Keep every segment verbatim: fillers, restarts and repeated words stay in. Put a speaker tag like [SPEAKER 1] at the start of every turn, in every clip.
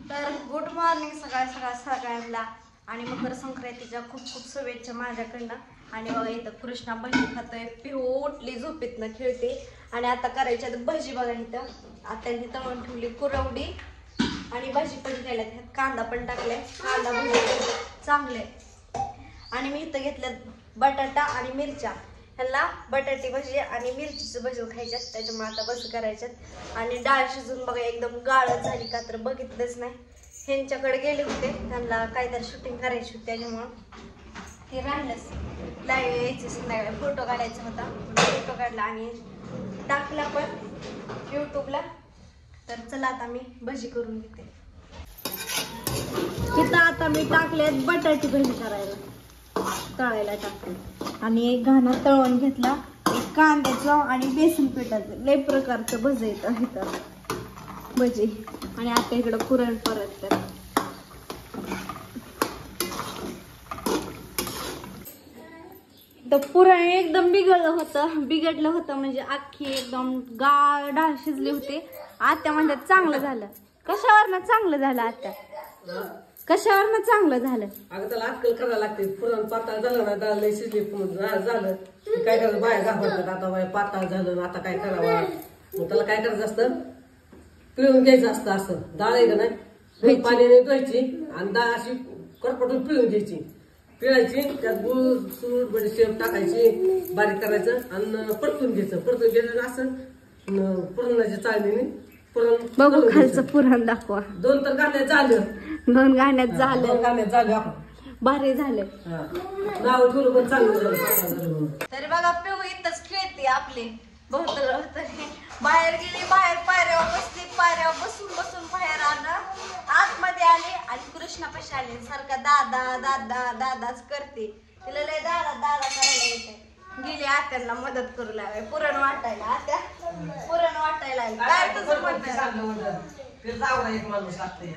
[SPEAKER 1] तर good morning सकाळ सकाळ सगळ्यांना आणि मकर संक्रांतीच्या खूप खूप शुभेच्छा माझ्याकडनं. आणि बघा इथं कृष्णा भजी खातोय, पिहू उठली झोपेतनं खेळते. आणि आता करायच्या भजी बघा इथं आत्यांनी तळून ठेवली कुरवडी आणि भाजी पण केल्यात, कांदा पण टाकलाय, कांदा भजी चांगले. आणि मी इथं घेतल्यात बटाटा आणि मिरच्या, ह्याला बटाटे भजी आणि मिरचीचं भजी खायच्यात, त्याच्यामुळे आता बस करायच्यात. आणि डाळ शिजून बघा एकदम गाळ झाली का तर बघितलंच नाही. ह्यांच्याकडे गेले होते, त्यांना काहीतरी शूटिंग करायची होती, त्याच्यामुळं हे राहिलंच. लाईव्ह यायची संध्याकाळी, फोटो काढायचा होता, फोटो काढला आणि टाकला पण यूट्यूबला. तर चला आता मी भजी करून घेते. तिथं आता मी टाकले बटाटी भजी करायला, तळायला टाकते. आणि एक घाणा तळून घेतला, एक कांद्याचं आणि बेसन पिठाचं, लय प्रकारचं भजी येतं इथं भजी. आणि आता इकडं पुरण परत तर तर पुरण एकदम बिघडलं होतं बिघडलं होतं म्हणजे अख्खी एकदम गाळ डाळ शिजली होती. आत्या म्हणतात चांगलं झालं. कशावरनं चांगलं झालं आत्या? कशावरनं चांगलं झालं?
[SPEAKER 2] अगं त्याला अक्कल करायला लागते. पुरण पातळ झालं ना, डाळ लय शिजली झालं काय करायचं, बाया घाबरतात. आता बाय पातळ झालं आता काय करावं, मग त्याला काय करायचं असतं, पिळून घ्यायचं असतं. असं डाळ आहे का नाही, पाण्याने धुवायची आणि डाळ अशी करपटून पिळून घ्यायची. पिळायची, त्यात गुळ सूट बडीशेप टाकायची, बारीक करायचं आणि परतून घ्यायचं. परतून घ्यायचं असं पुरणाच्या चाळणीने पुरण
[SPEAKER 1] बघू खालचं पुरण दाखवा.
[SPEAKER 2] दोन तर गाण्यात झालं,
[SPEAKER 1] दोन गाण्यात झालं,
[SPEAKER 2] दोन गाण्यात झालं आपण
[SPEAKER 1] भारी झालं.
[SPEAKER 2] नाव ठेवलं पण चांगलं झालं.
[SPEAKER 1] तरी बघा पिऊ इथंच खेळते आपली बहुत बाहेर गेली, बाहेर पायऱ्यावर बसली, पायऱ्यावर बसून बसून बाहेर आलं, आतमध्ये आले आणि कृष्णापाशी आले. सारखा दादा दादा दादाच करते, तिला लय दादा दादा करायला येते. गेली आत्यांना मदत करू लागले पुरण वाटायला. आत्या पुरण वाटायला आली. काय तुझं म्हणणं?
[SPEAKER 2] एक माणूस लागते.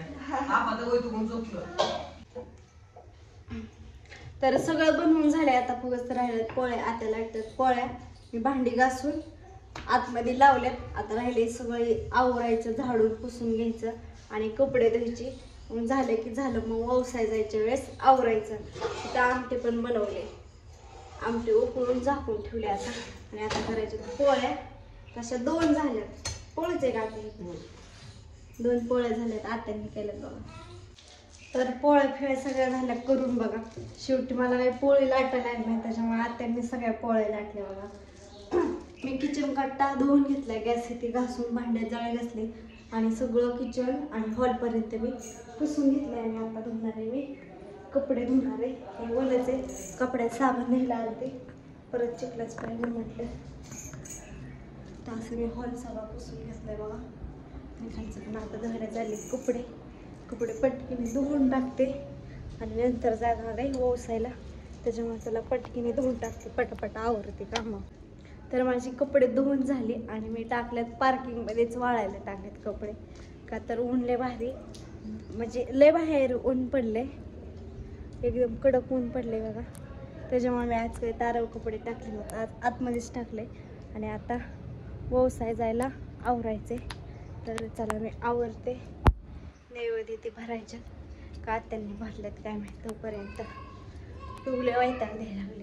[SPEAKER 1] तर सगळं बनवून झालंय, आता फक्त राहिले पोळ्या. आत्याला वाटतात पोळ्या, मी भांडी घासून आतमध्ये लावल्यात. आता राहिले सगळे आवरायचं, झाडून पुसून घ्यायचं आणि कपडे धुवायचे. मग झालं की झालं, मग व्यवसाय जायच्या वेळेस आवरायचं. तिथं आमटे पण बनवले, आमटे उकळून झाकून ठेवले आता. आणि आता करायचे पोळ्या. तशा दोन झाल्यात, पोळीच आहे का आता, दोन पोळ्या झाल्यात आत्यांनी केल्यात बघा. तर पोळ्या फिळ्या सगळ्या झाल्या करून बघा. शेवटी मला काही पोळी लाटायला आली नाही, त्याच्यामुळे आत्यांनी सगळ्या पोळ्या लाटल्या बघा. मी किचन कट्टा धुवून घेतला, गॅस इथे घासून भांड्या जाळे घासले आणि सगळं किचन आणि हॉलपर्यंत मी पुसून घेतले. आणि आता धुणार आहे मी कपडे, धुणार आहे हे वलचे कपड्यात साबण न्यायला आले, परत चिखलाच पाहिजे म्हटलं. तर असं मी हॉल सगळा पुसून घेतलाय बघा. आणि खायचं पण आता धुण्यात झाले कपडे. कपडे पटकीने धुवून टाकते आणि नंतर जाणार आहे व्यवसायाला, त्याच्यामुळे त्याला पटकीने धुवून टाकते, पटापट आवरते कामं. तर माझी कपडे धुवून झाली आणि मी टाकल्यात पार्किंगमध्येच वाळायला टाकलेत कपडे, का तर ऊन लय भारी, म्हणजे लय बाहेर ऊन पडले, एकदम कडक ऊन पडले बघा. त्याच्यामुळे मी आज काही तारव कपडे टाकले नव्हते, आज आतमध्येच टाकले. आणि आता व्यवसाय जायला आवरायचे. तर चला मी आवरते. नैवेद्य ते भरायच्या का त्यांनी भरल्यात काय माहिती, तोपर्यंत पिवले वैताग द्यायला लागले.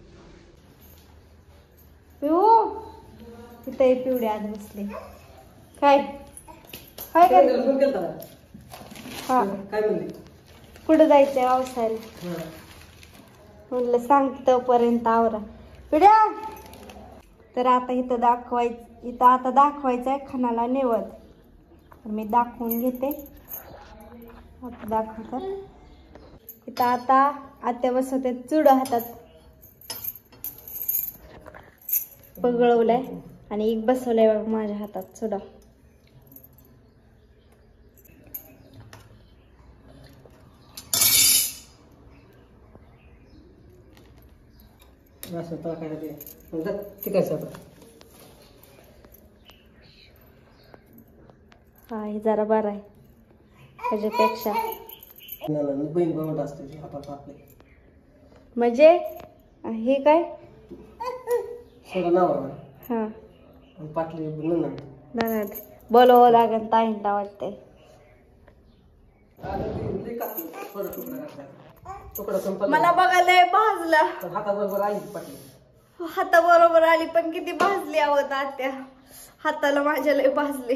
[SPEAKER 1] पिऊ तिथे पिवडे आज बसले काय काय काय हा
[SPEAKER 2] काय म्हणले,
[SPEAKER 1] कुठं जायचंय व्यवसायाला, म्हणलं सांगते तोपर्यंत आवरा पिढ्या. तर आता इथं दाखवायचं, इथं आता दाखवायचं आहे खानाला नैवेद्य. तर मी दाखवून घेते, आता दाखवतात. इथं आता आत्या बसवते चुड हातात पगळवलाय आणि एक बसवलाय बघा माझ्या हातात चुडा.
[SPEAKER 2] असं टाकायला ते तिकायचं आता.
[SPEAKER 1] हा हे जरा बरं आहे त्याच्यापेक्षा.
[SPEAKER 2] बहीण भावंड असते हातात आपले,
[SPEAKER 1] म्हणजे हे काय
[SPEAKER 2] सगळं नाव
[SPEAKER 1] हा
[SPEAKER 2] पाटली ननंद
[SPEAKER 1] ननद बोलवावं लागेल ताईंना वाटतंय.
[SPEAKER 2] टाकली परत तुकडा टाकला तुकडा संपला
[SPEAKER 1] मला बघायला भाजला
[SPEAKER 2] हाताबरोबर आई पाटली
[SPEAKER 1] हाताबरोबर आली पण किती भाजली आवत आत्या हाताला माझ्या लय भाजली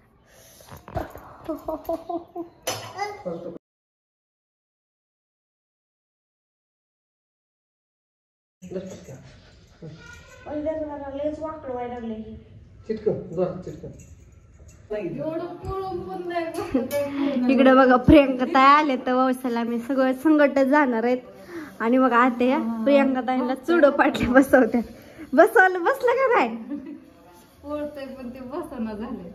[SPEAKER 1] लयच वाकड व्हायला लागले
[SPEAKER 2] चिटकन जोरात चिटकन
[SPEAKER 1] इकडे बघा प्रियंका ताई आले तर व्यवसायाला मी सगळं संकट जाणार आहेत आणि बघा आता या प्रियंका ताईला चुडो पाटले बसवत्या बसवलं बसलं का नाही
[SPEAKER 3] पोळतोय पण ते बसना झाले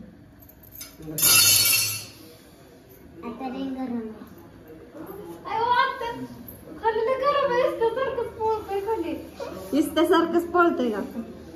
[SPEAKER 1] इस्त्यासारखंच पळतोय का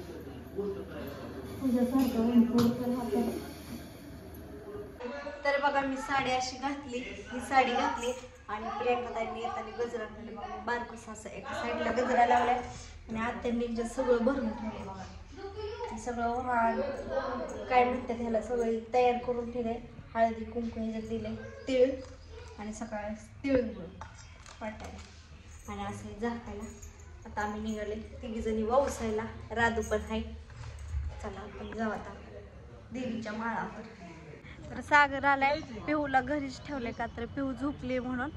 [SPEAKER 1] तर बघा मी साडी अशी घातली ही साडी घातली आणि प्रियंका ताईंनी येताना गजरा घातला बारकस असं एका साईडला गजरा लावलाय आणि आत्यांनी जे सगळं भरून ठेवलंय बघा ते सगळं वाण काय म्हणतात ह्याला सगळं तयार करून ठेवलंय हळदी कुंकू ह्याच्यात दिले तीळ आणि सकाळी तिळगुळ वाटायला आणि असं झाकायला आता आम्ही निघाले तिघी जणी वावसायला राधू पण आहे चला आपण जाऊ आता देवीच्या माळावर तर सागर आलाय पिहूला घरीच ठेवले का तर पिहू झोपली म्हणून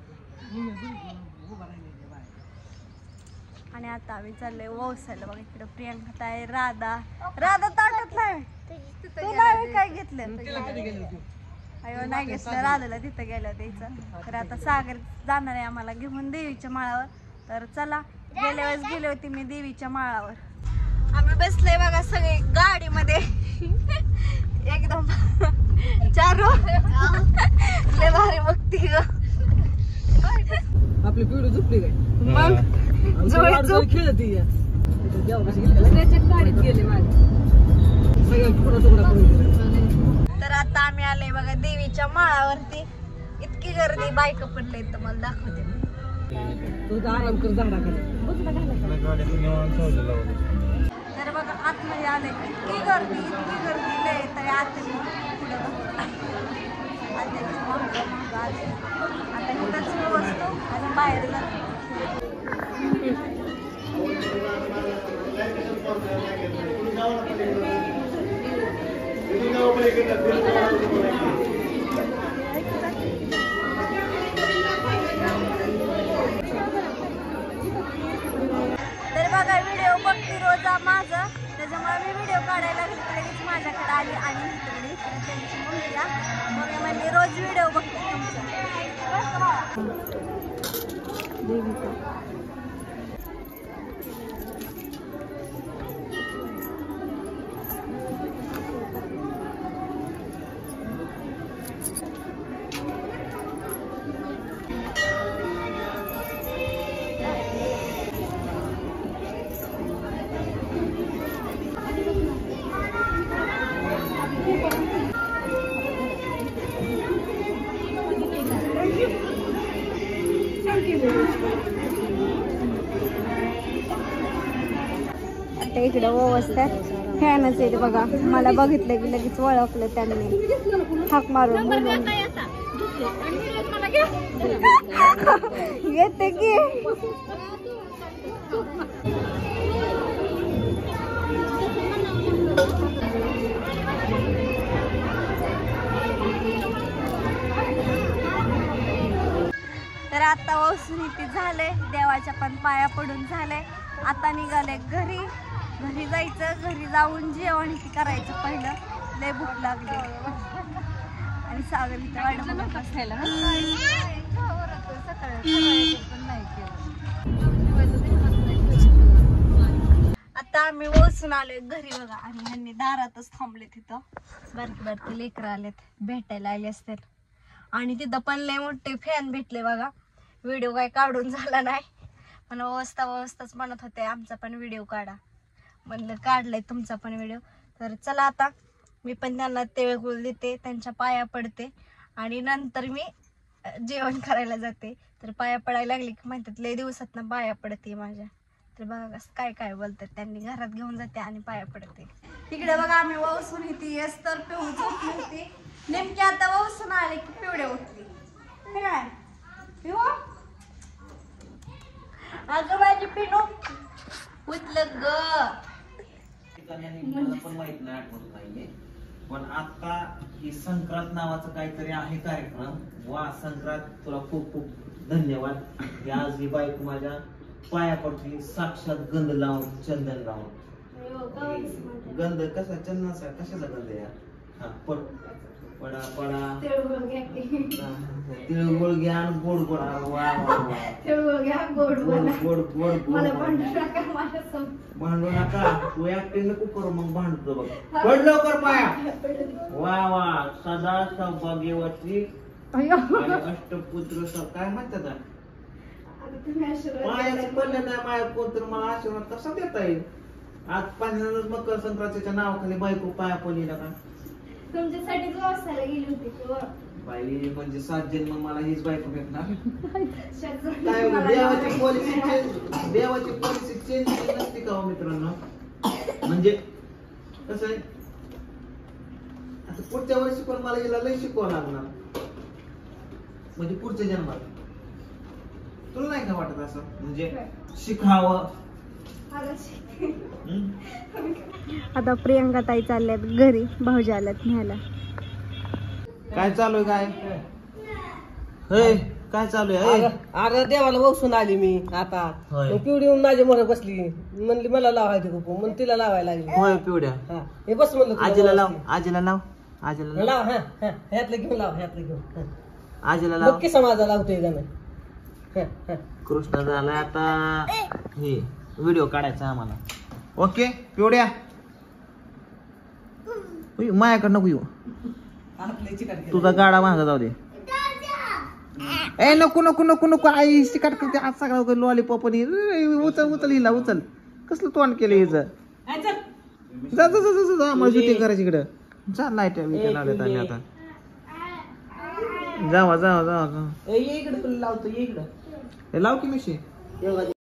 [SPEAKER 1] आणि आता आम्ही चाललोय वौसायला बघा इकडे प्रियंका ताई राधा राधा ताटत नाही तू नाही काय घेतलं अयो नाही घेतलं राधाला तिथं गेलं द्यायचं तर आता सागर जाणार आहे आम्हाला घेऊन देवीच्या माळावर तर चला गेल्या वेळेस गेले होते मी देवीच्या माळावर आम्ही बसलोय बघा सगळे गाडीमध्ये एकदम चार लय भारी बघती ग
[SPEAKER 2] आपली पिढी झोपली काय
[SPEAKER 1] मग जोड
[SPEAKER 2] खेळती
[SPEAKER 3] गाडीत गेले माझे
[SPEAKER 2] सगळ्या तुकडा तुकडा करून
[SPEAKER 1] तर आता आम्ही आले बघा देवीच्या माळावरती इतकी गर्दी बायक पडले तर मला दाखवते
[SPEAKER 2] तुझा आराम कर झाडाखाली
[SPEAKER 1] तर बघा आतमध्ये आले इतकी गर्दी इतकी गर्दी लय तर आत पुढे आता इथंच वस्तू आणि बाहेर जातो तर बघा व्हिडिओ बघते रोज माझं त्याच्यामुळे मी व्हिडिओ काढायला लागली तर लगेच माझ्याकडे आली आणि इकडे इकडे त्यांची मुलगा मग म्हणजे रोज व्हिडिओ बघते तुमचा आता इकडे व्यवस्था फॅनच येते बघा मला बघितलं की लगेच ओळखलं त्यांनी हाक मारून बोलून येते की तर आता वसुनीती झाले देवाच्या पण पाया पडून झाले आता निघाले घरी घरी जायचं घरी जाऊन जेवण करायचं पहिलं लय भूक लागली आणि सागर इथं वाट बघत बसायला आता आम्ही वसून आलोय घरी बघा आणि ह्यांनी दारातच थांबले तिथं बारकी बारकी लेकरं आलेत भेटायला आले असतात आणि तिथं पण लय मोठे फॅन भेटले बघा व्हिडिओ काय काढून झाला नाही पण अवस्था अवस्थाच म्हणत होते आमचा पण व्हिडिओ काढा म्हणलं काढलाय तुमचा पण व्हिडिओ तर चला आता मी पण त्यांना तिळगुळ देते त्यांच्या पाया पडते आणि नंतर मी जेवण करायला जाते तर पाया पडायला लागली की म्हणतात लय दिवसात ना पाया पडते माझ्या तर बघा काय काय बोलतात त्यांनी घरात घेऊन जाते आणि पाया पडते तिकडे बघा आम्ही वसून येते येस तर पिऊ झोपली होती नेमकी आता वसून आले की पिवड्या उठली काय पिनो उचल ग.
[SPEAKER 4] मला पण माहित नाही, आठवत नाहीये. पण आता ही संक्रांत नावाचं काहीतरी आहे कार्यक्रम. वा संक्रांत, तुला खूप खूप धन्यवाद. की आज ही बाईक माझ्या पाया पडली, साक्षात गंध लावून, चंदन लावून. गंध कसा चंदनाचा, कशाचा गंध या? हा पड पडा पडा
[SPEAKER 1] तिळगुळ घ्या की.
[SPEAKER 4] तिळगुळ घ्या आणि गोड गोड. वा वा वा.
[SPEAKER 1] तिळगुळ घ्या गोड
[SPEAKER 4] गोड
[SPEAKER 1] मला.
[SPEAKER 4] गोड गोड
[SPEAKER 1] मला
[SPEAKER 4] गोड.
[SPEAKER 1] भांडू नका माझ्यासमोर.
[SPEAKER 4] भांडू नका, तू ऍक्टिंग नको करू, मग भांडतो बघ. पड लवकर पाया. वा वा. सदा सौभाग्यवती
[SPEAKER 1] अय्यो.
[SPEAKER 4] आणि अष्टपुत्र स- काय म्हणतात ना?
[SPEAKER 1] आता तुम्ही आशीर्वाद
[SPEAKER 4] पायाचं
[SPEAKER 1] द्यायला
[SPEAKER 4] पडलं नाही माझ्या कोण तर मला आशीर्वाद कसा देता येईल? आज पहिल्यांदाच मकर संक्रांतीच्या नावाखाली बायको पाया पडली ना का?
[SPEAKER 1] तुमच्यासाठी जो असायला गेली होती किंवा
[SPEAKER 4] बाई म्हणजे सात जन्म मला हीच बायको भेटणार.
[SPEAKER 1] शेजारी
[SPEAKER 4] काय
[SPEAKER 1] मला
[SPEAKER 4] देवाची
[SPEAKER 1] नाही.
[SPEAKER 4] पॉलिसी चेंज देवाची पॉलिसी चेंज नसते का हो मित्रांनो? म्हणजे कसं आहे, आता पुढच्या वर्षी पण मला हिला लय शिकवावं लागणार, म्हणजे पुढच्या जन्मात. तुला नाही का वाटत असं? म्हणजे शिकावं.
[SPEAKER 1] आता शिक.
[SPEAKER 4] हम्म?
[SPEAKER 1] आता प्रियंका ताई चालल्यात घरी, भाऊजी आल्यात न्यायला.
[SPEAKER 4] काय चालू आहे? काय हे काय चालू आहे? हे?
[SPEAKER 2] अरे देवाला वसून आली मी आता.
[SPEAKER 4] होय.
[SPEAKER 2] मग पिवडी येऊन माझ्या मोहर बसली, म्हणली मला लावायची कुपू, मग तिला लावायला लागली.
[SPEAKER 4] होय पिवड्या.
[SPEAKER 2] हा हे बस म्हणलं तुला
[SPEAKER 4] आजीला लाव,
[SPEAKER 2] व्यवस्थित.
[SPEAKER 4] आजीला लाव, आजीला लाव,
[SPEAKER 2] लाव. हा हा ह्यातलं घेऊन लाव, ह्यातलं घेऊन. हा.
[SPEAKER 4] आजीला लाव.
[SPEAKER 2] बघ की समाजा लावतोय गाणं. हा, हा.
[SPEAKER 4] कृष्ण झालाय आता. हे व्हिडिओ काढायचा आम्हाला. ओके पिवड्या. उई, माझ्याकडे नको येऊ,
[SPEAKER 2] हातले चिकट केलं.
[SPEAKER 4] तुझा गाडा मागं जाऊ दे. ए नको नको नको नको. आई शिकाट करते आज सगळा लॉलीपॉप आणि उचल उचल हिला उचल. कसलं तोंड केलं हिचं?
[SPEAKER 2] हा, चल.
[SPEAKER 4] जा जा जा जा जा मला शूटिंग करायची इकडं. जा लाईट विचार लावल्यात आम्ही आता. जावा जावा जावा जावा.
[SPEAKER 2] ए, ये इकडे तुला लावतो, ये इकडं.
[SPEAKER 4] हे लाव की मिशी.
[SPEAKER 2] एवढा